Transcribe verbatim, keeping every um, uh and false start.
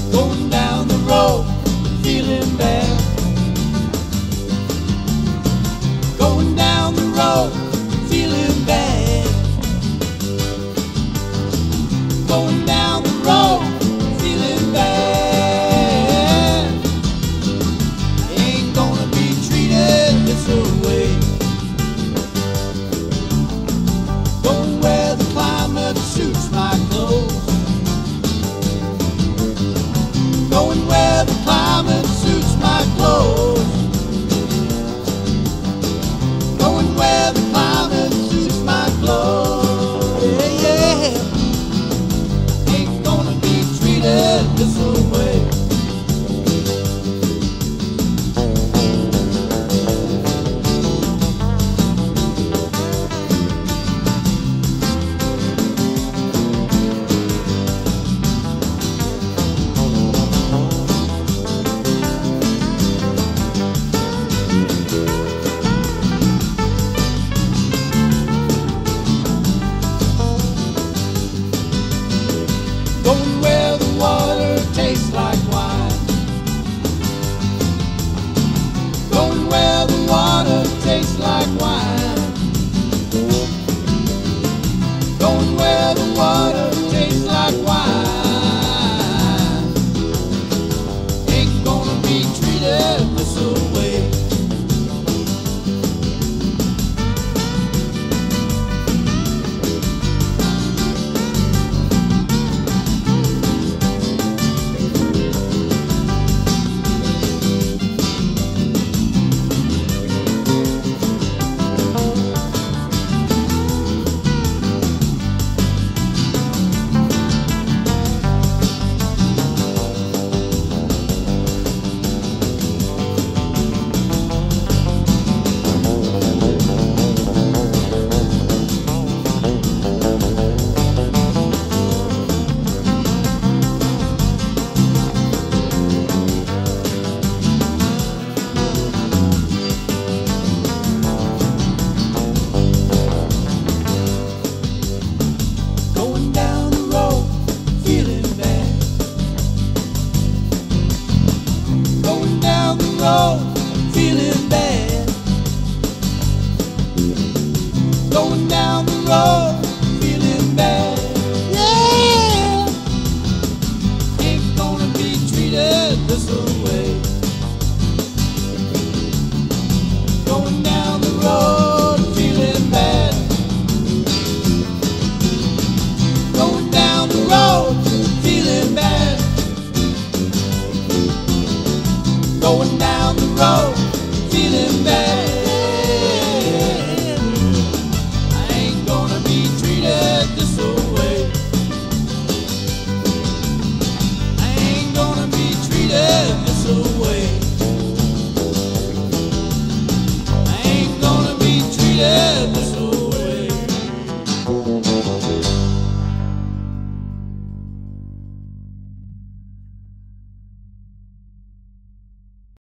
Going down the road, feeling bad. Going down the road, feeling bad. Going down the road, feeling bad. Ain't gonna be treated this way. Going where the climate suits my clothes. Going where the climate suits my clothes. Going where the climate suits my clothes. Yeah, yeah. Ain't gonna be treated this way. Going where the water tastes like wine. Going where the water tastes like wine. Going where the water tastes like wine. Ain't gonna be treated this way. Road, feeling bad. Going down the road, feeling bad. Yeah, ain't gonna be treated this way.